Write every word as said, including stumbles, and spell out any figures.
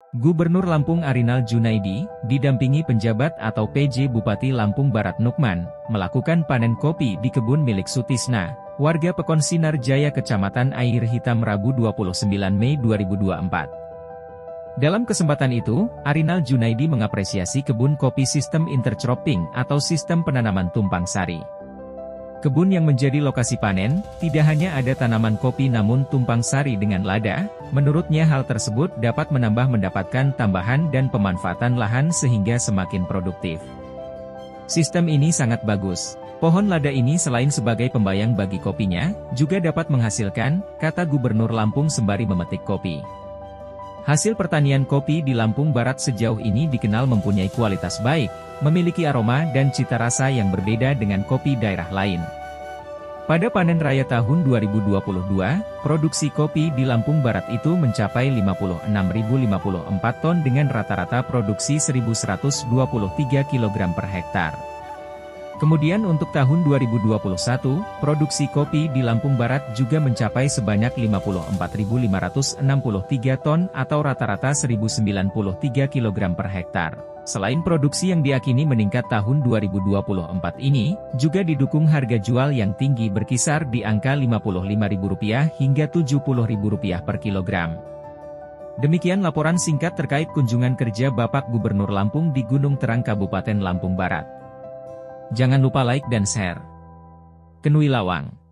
Gubernur Lampung Arinal Junaidi, didampingi penjabat atau P J Bupati Lampung Barat Nukman, melakukan panen kopi di kebun milik Sutisna, warga Pekon Sinar Jaya Kecamatan Air Hitam Rabu dua puluh sembilan Mei dua ribu dua puluh empat. Dalam kesempatan itu, Arinal Junaidi mengapresiasi kebun kopi sistem intercropping atau sistem penanaman tumpang sari. Kebun yang menjadi lokasi panen, tidak hanya ada tanaman kopi namun tumpang sari dengan lada. Menurutnya hal tersebut dapat menambah mendapatkan tambahan dan pemanfaatan lahan sehingga semakin produktif. Sistem ini sangat bagus. Pohon lada ini selain sebagai pembayang bagi kopinya, juga dapat menghasilkan, kata Gubernur Lampung sembari memetik kopi. Hasil pertanian kopi di Lampung Barat sejauh ini dikenal mempunyai kualitas baik, memiliki aroma dan cita rasa yang berbeda dengan kopi daerah lain. Pada panen raya tahun dua ribu dua puluh dua, produksi kopi di Lampung Barat itu mencapai lima puluh enam ribu lima puluh empat ton dengan rata-rata produksi seribu seratus dua puluh tiga kilogram per hektar. Kemudian untuk tahun dua ribu dua puluh satu, produksi kopi di Lampung Barat juga mencapai sebanyak lima puluh empat ribu lima ratus enam puluh tiga ton atau rata-rata seribu sembilan puluh tiga kilogram per hektar. Selain produksi yang diakini meningkat tahun dua ribu dua puluh empat ini, juga didukung harga jual yang tinggi berkisar di angka lima puluh lima ribu rupiah hingga tujuh puluh ribu rupiah per kilogram. Demikian laporan singkat terkait kunjungan kerja Bapak Gubernur Lampung di Gunung Terang Kabupaten Lampung Barat. Jangan lupa like dan share. Kenui Lawang.